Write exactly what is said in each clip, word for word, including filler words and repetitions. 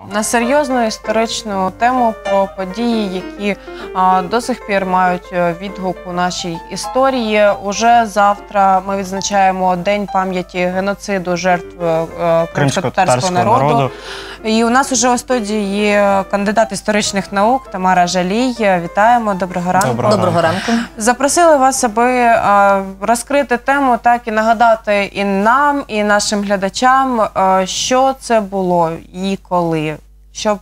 на серйозну історичну тему про події, які а, до сих пір мають відгук у нашій історії. Уже завтра ми відзначаємо День пам'яті геноциду жертв а, кримськотатарського народу. народу. І у нас уже у студії є кандидат історичних наук Тамара Жалій. Вітаємо, доброго ранку. Доброго, доброго ранку. Запросили вас, аби а, розкрити тему, так і нагадати і нам, і нашим глядачам, а, що це було і коли. Щоб,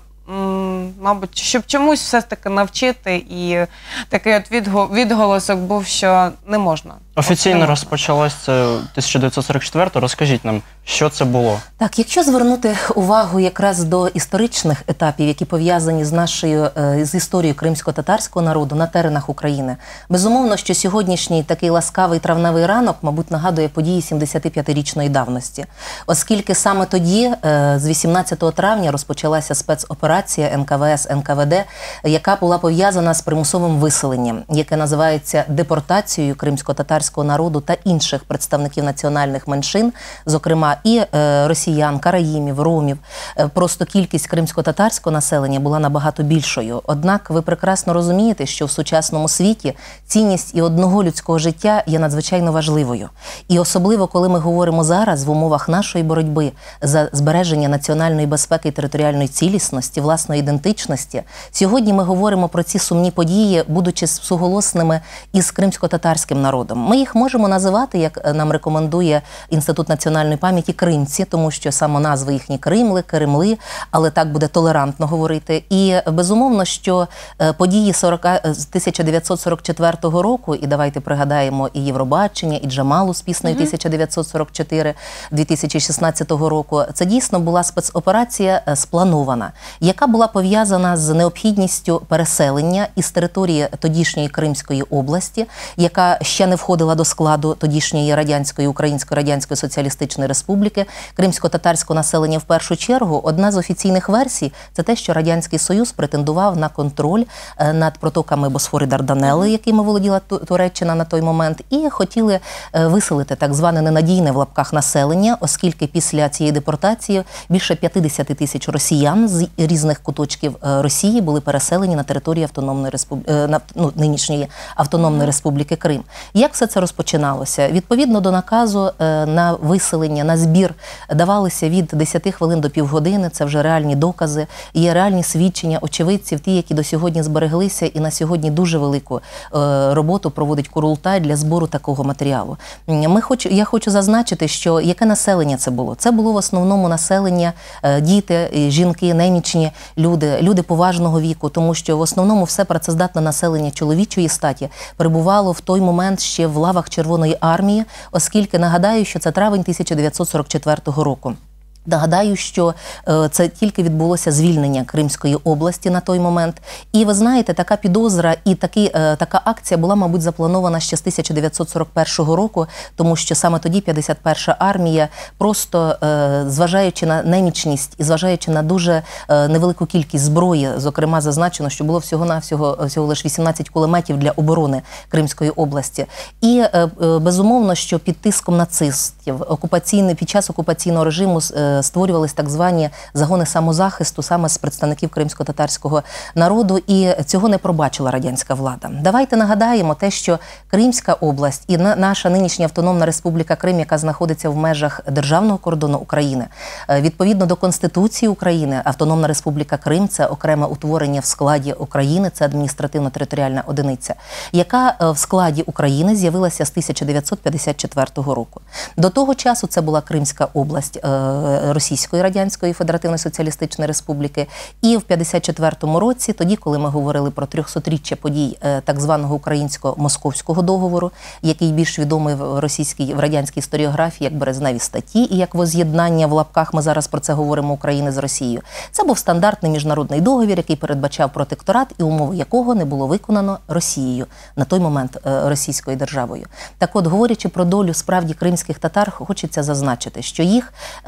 мабуть, щоб чомусь все-таки навчити, і такий от відголосок був, що не можна. Офіційно розпочалось це тисяча дев'ятсот сорок четвертого. Розкажіть нам, що це було? Так, якщо звернути увагу якраз до історичних етапів, які пов'язані з нашою, з історією кримсько-татарського народу на теренах України, безумовно, що сьогоднішній такий ласкавий травневий ранок, мабуть, нагадує події сімдесятип'ятирічної давності. Оскільки саме тоді, з вісімнадцятого травня, розпочалася спецоперація ен ка ве ес ен ка ве де, яка була пов'язана з примусовим виселенням, яке називається депортацією кримсько-татарського народу та інших представників національних меншин, зокрема і е, росіян, караїмів, ромів. Е, просто кількість кримсько-татарського населення була набагато більшою. Однак ви прекрасно розумієте, що в сучасному світі цінність і одного людського життя є надзвичайно важливою. І особливо, коли ми говоримо зараз в умовах нашої боротьби за збереження національної безпеки і територіальної цілісності, власної ідентичності, сьогодні ми говоримо про ці сумні події, будучи суголосними із кримсько-татарським народом. Ми їх можемо називати, як нам рекомендує Інститут національної пам'яті, кримці, тому що саме назви їхні Кримли, Керемли, але так буде толерантно говорити. І безумовно, що події тисяча дев'ятсот сорок четвертого року, і давайте пригадаємо і Євробачення, і Джамалу з піснею тисяча дев'ятсот сорок чотири дві тисячі шістнадцятого року, це дійсно була спецоперація спланована, яка була пов'язана з необхідністю переселення із території тодішньої Кримської області, яка ще не входила до складу тодішньої радянської, Української Радянської Соціалістичної Республіки, кримсько-татарського населення в першу чергу. Одна з офіційних версій – це те, що Радянський Союз претендував на контроль над протоками Босфор і Дарданели, якими володіла Туреччина на той момент, і хотіли виселити так зване ненадійне в лапках населення, оскільки після цієї депортації більше п'ятдесят тисяч росіян з різних куточків Росії були переселені на території Автономної Республіки, ну, нинішньої Автономної Республіки Крим. Як все це розпочиналося? Відповідно до наказу на виселення, на збір давалися від десяти хвилин до півгодини, це вже реальні докази, є реальні свідчення очевидців, ті, які до сьогодні збереглися, і на сьогодні дуже велику роботу проводить Курултай для збору такого матеріалу. Ми хоч, я хочу зазначити, що яке населення це було? Це було в основному населення, діти, жінки, немічні люди, люди поважного віку, тому що в основному все працездатне населення чоловічої статі перебувало в той момент ще в лавах Червоної армії, оскільки, нагадаю, що це травень тисяча дев'ятсот сорок четвертого року. Нагадаю, що е, це тільки відбулося звільнення Кримської області на той момент. І ви знаєте, така підозра і такі, е, така акція була, мабуть, запланована ще з тисяча дев'ятсот сорок першого року, тому що саме тоді п'ятдесят перша армія, просто е, зважаючи на немічність і зважаючи на дуже е, невелику кількість зброї, зокрема зазначено, що було всього-навсього всього лише вісімнадцять кулеметів для оборони Кримської області. І е, е, безумовно, що під тиском нацистів окупаційний, під час окупаційного режиму е, створювались так звані загони самозахисту саме з представників кримсько-татарського народу, і цього не пробачила радянська влада. Давайте нагадаємо те, що Кримська область і наша нинішня Автономна Республіка Крим, яка знаходиться в межах державного кордону України, відповідно до Конституції України, Автономна Республіка Крим – це окреме утворення в складі України, це адміністративно-територіальна одиниця, яка в складі України з'явилася з тисяча дев'ятсот п'ятдесят четвертого року. До того часу це була Кримська область Російської Радянської Федеративної Соціалістичної Республіки. І в п'ятдесят четвертому році, тоді, коли ми говорили про трьохсотріччя подій так званого українсько-московського договору, який більш відомий в російській, в радянській історіографії як березневі статті і як воз'єднання в лапках, ми зараз про це говоримо, України з Росією. Це був стандартний міжнародний договір, який передбачав протекторат і умови якого не було виконано Росією, на той момент російською державою. Так от, говорячи про долю справді кримських татар, хочеться зазначити, що їх за офіційною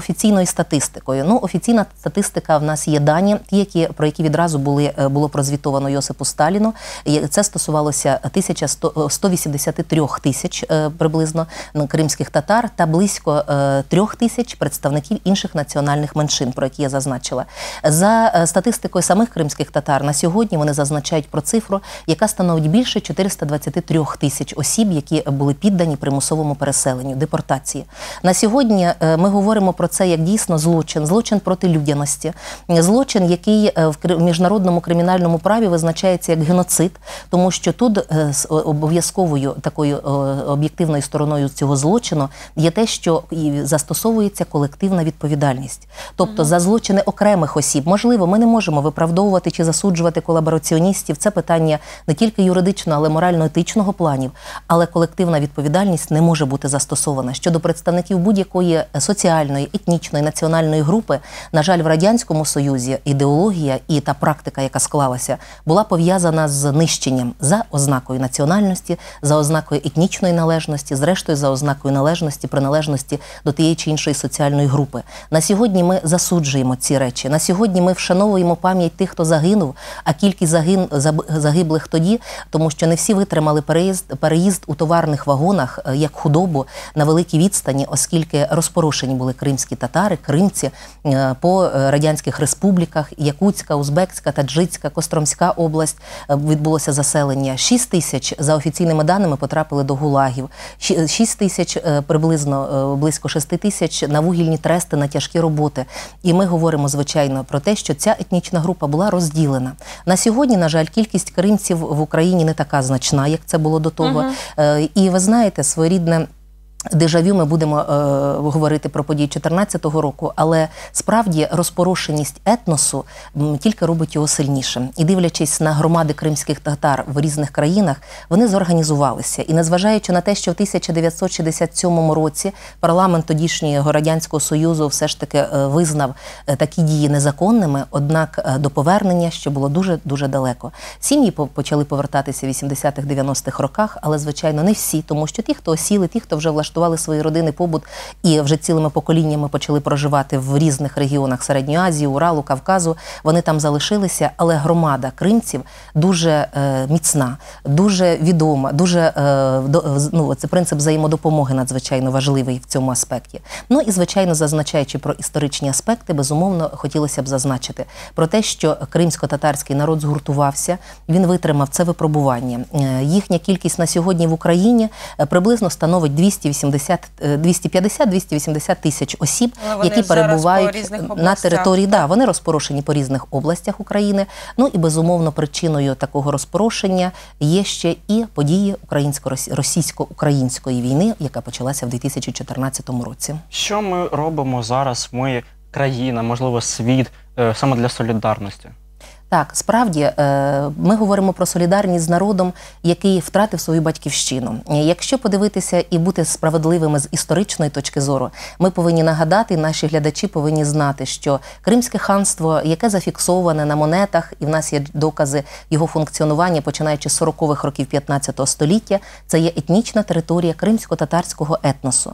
офіційною статистикою. Ну, офіційна статистика в нас є дані, ті, які, про які відразу були, було прозвітовано Йосипу Сталіну. Це стосувалося сто вісімдесят три тисяч приблизно кримських татар та близько трьох тисяч представників інших національних меншин, про які я зазначила. За статистикою самих кримських татар на сьогодні вони зазначають про цифру, яка становить більше чотириста двадцять три тисяч осіб, які були піддані примусовому переселенню, депортації. На сьогодні ми говоримо про це як дійсно злочин, злочин проти людяності, злочин, який в міжнародному кримінальному праві визначається як геноцид, тому що тут обов'язковою такою об'єктивною стороною цього злочину є те, що застосовується колективна відповідальність. Тобто за злочини окремих осіб, можливо, ми не можемо виправдовувати чи засуджувати колабораціоністів, це питання не тільки юридичного, але морально-етичного планів, але колективна відповідальність не може бути застосована. Щодо представників будь-якої соціальної, етнічної, національної групи, на жаль, в Радянському Союзі ідеологія і та практика, яка склалася, була пов'язана з нищенням за ознакою національності, за ознакою етнічної належності, зрештою за ознакою належності, приналежності до тієї чи іншої соціальної групи. На сьогодні ми засуджуємо ці речі. На сьогодні ми вшановуємо пам'ять тих, хто загинув, а кількість загин... загиблих тоді, тому що не всі витримали переїзд, переїзд у товарних вагонах як худобу на великій відстані, оскільки розпорошені були кримські татари, кримці по радянських республіках, Якутська, Узбекська, Таджицька, Костромська область відбулося заселення. шість тисяч, за офіційними даними, потрапили до гулагів. шість тисяч, приблизно близько шести тисяч на вугільні трести, на тяжкі роботи. І ми говоримо, звичайно, про те, що ця етнічна група була розділена. На сьогодні, на жаль, кількість кримців в Україні не така значна, як це було до того. Uh-huh. І ви знаєте, своєрідне дежавю ми будемо е, говорити про події чотирнадцятого року, але справді розпорошеність етносу м, тільки робить його сильнішим. І дивлячись на громади кримських татар в різних країнах, вони зорганізувалися. І незважаючи на те, що в тисяча дев'ятсот шістдесят сьомому році парламент тодішнього Радянського Союзу все ж таки е, визнав е, такі дії незаконними, однак е, до повернення ще було дуже-дуже далеко. Сім'ї почали повертатися в вісімдесятих-дев'яностих роках, але, звичайно, не всі, тому що ті, хто осіли, ті, хто вже влаштували свої родини, побут і вже цілими поколіннями почали проживати в різних регіонах Середньої Азії, Уралу, Кавказу, вони там залишилися, але громада кримців дуже е, міцна, дуже відома, дуже, е, до, ну, це принцип взаємодопомоги надзвичайно важливий в цьому аспекті. Ну і, звичайно, зазначаючи про історичні аспекти, безумовно, хотілося б зазначити про те, що кримсько-татарський народ згуртувався, він витримав це випробування. Е, їхня кількість на сьогодні в Україні е, приблизно становить двісті п'ятдесят - двісті вісімдесят тисяч осіб, які перебувають на території, да, вони розпорошені по різних областях України. Ну і, безумовно, причиною такого розпорошення є ще і події російсько-української війни, яка почалася в дві тисячі чотирнадцятому році. Що ми робимо зараз, ми, країна, можливо, світ, саме для солідарності? Так, справді, ми говоримо про солідарність з народом, який втратив свою батьківщину. Якщо подивитися і бути справедливими з історичної точки зору, ми повинні нагадати, наші глядачі повинні знати, що Кримське ханство, яке зафіксоване на монетах, і в нас є докази його функціонування, починаючи з сорокових років п'ятнадцятого століття, це є етнічна територія кримсько-татарського етносу.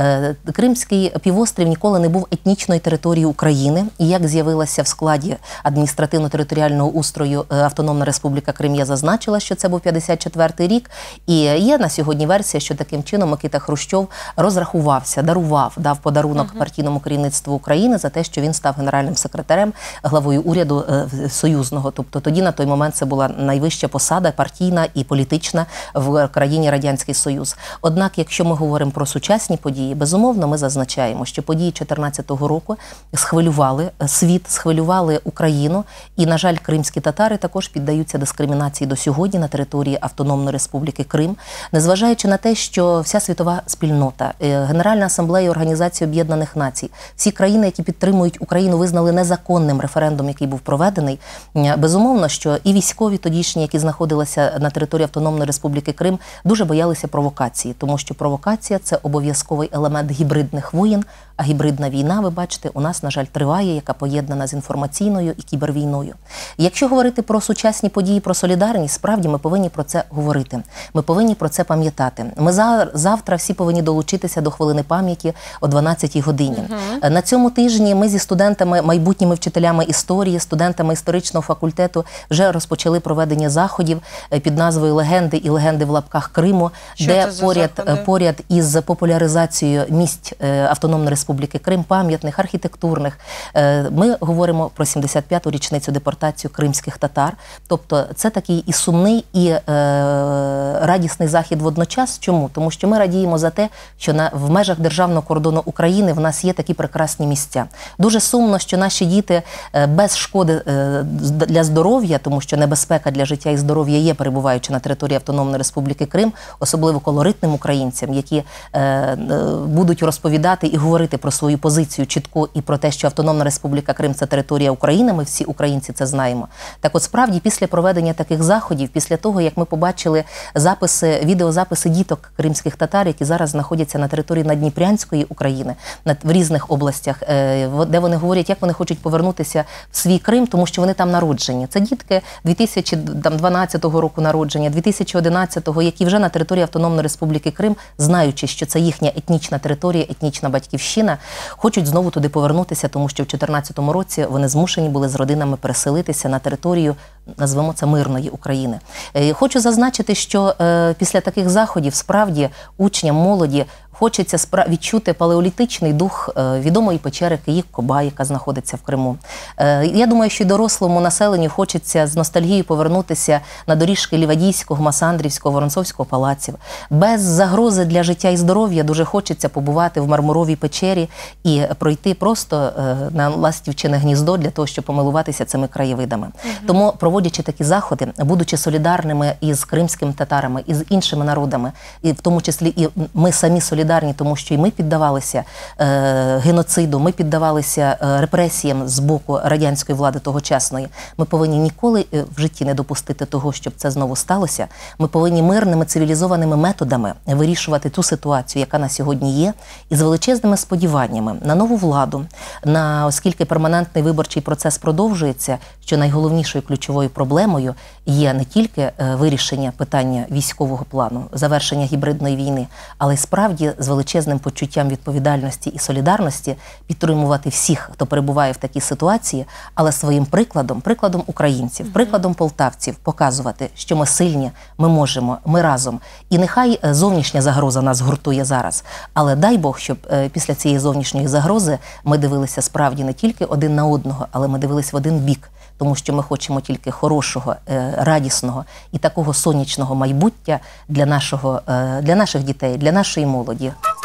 Кримський півострів ніколи не був етнічною територією України, і як з'явилася в складі адміністративно-територіального устрою Автономна Республіка Крим, я зазначила, що це був п'ятдесят четвертий рік, і є на сьогодні версія, що таким чином Микита Хрущов розрахувався, дарував, дав подарунок uh-huh. партійному керівництву України за те, що він став генеральним секретарем, главою уряду е, союзного. Тобто тоді на той момент це була найвища посада партійна і політична в країні Радянський Союз. Однак, якщо ми говоримо про сучасні події, безумовно, ми зазначаємо, що події чотирнадцятого року схвилювали світ, схвилювали Україну, і, на жаль, кримські татари також піддаються дискримінації до сьогодні на території Автономної Республіки Крим, незважаючи на те, що вся світова спільнота, Генеральна асамблея Організації Об'єднаних Націй, всі країни, які підтримують Україну, визнали незаконним референдум, який був проведений. Безумовно, що і військові тодішні, які знаходилися на території Автономної Республіки Крим, дуже боялися провокації, тому що провокація – це обов'язковий елемент гібридних воєн, а гібридна війна, ви бачите, у нас, на жаль, триває, яка поєднана з інформаційною і кібервійною. Якщо говорити про сучасні події, про солідарність, справді ми повинні про це говорити. Ми повинні про це пам'ятати. Ми за, завтра всі повинні долучитися до хвилини пам'яті о дванадцятій годині. Uh-huh. На цьому тижні ми зі студентами, майбутніми вчителями історії, студентами історичного факультету вже розпочали проведення заходів під назвою «Легенди» і «Легенди в лапках Криму», Що де поряд, поряд із популяризацією місць Автономної Республіки Крим, пам'ятних, архітектурних, ми говоримо про сімдесят п'яту річницю депортацію кримських татар. Тобто це такий і сумний, і е, радісний захід водночас. Чому? Тому що ми радіємо за те, що на, в межах державного кордону України в нас є такі прекрасні місця. Дуже сумно, що наші діти е, без шкоди е, для здоров'я, тому що небезпека для життя і здоров'я є, перебуваючи на території Автономної Республіки Крим, особливо колоритним українцям, які е, е, будуть розповідати і говорити про свою позицію чітко і про те, що Автономна Республіка Крим – це територія України, ми всі українці це знаємо. Так от справді після проведення таких заходів, після того, як ми побачили записи, відеозаписи діток кримських татар, які зараз знаходяться на території Надніпрянської України, в різних областях, де вони говорять, як вони хочуть повернутися в свій Крим, тому що вони там народжені. Це дітки дві тисячі дванадцятого року народження, дві тисячі одинадцятого, які вже на території Автономної Республіки Крим, знаючи, що це їхня етнічна територія, етнічна батьківщина, хочуть знову туди повернутися, тому що в дві тисячі чотирнадцятому році вони змушені були з родинами переселитися на територію, назвемо це, мирної України. Хочу зазначити, що е, після таких заходів справді учням, молоді хочеться відчути палеолітичний дух е, відомої печери Київ-Коба, яка знаходиться в Криму. Е, я думаю, що й дорослому населенню хочеться з ностальгією повернутися на доріжки Лівадійського, Масандрівського, Воронцовського палаців. Без загрози для життя і здоров'я дуже хочеться побувати в Мармуровій печері і пройти просто е, на Ластівчине гніздо для того, щоб помилуватися цими краєвидами. Угу. Тому, проводячи такі заходи, будучи солідарними із кримськими татарами, і з іншими народами, і в тому числі і ми самі солідарні, тому що і ми піддавалися е, геноциду, ми піддавалися е, репресіям з боку радянської влади тогочасної. Ми повинні ніколи в житті не допустити того, щоб це знову сталося. Ми повинні мирними, цивілізованими методами вирішувати ту ситуацію, яка на сьогодні є, і з величезними сподіваннями на нову владу, на, оскільки перманентний виборчий процес продовжується, що найголовнішою ключовою проблемою є не тільки е, вирішення питання військового плану, завершення гібридної війни, але й справді з величезним почуттям відповідальності і солідарності підтримувати всіх, хто перебуває в такій ситуації, але своїм прикладом, прикладом українців, mm-hmm. прикладом полтавців показувати, що ми сильні, ми можемо, ми разом. І нехай зовнішня загроза нас гуртує зараз, але дай Бог, щоб е, після цієї зовнішньої загрози ми дивилися справді не тільки один на одного, але ми дивилися в один бік, тому що ми хочемо тільки хорошого, е, радісного і такого сонячного майбуття для нашого, е, для наших дітей, для нашої молоді.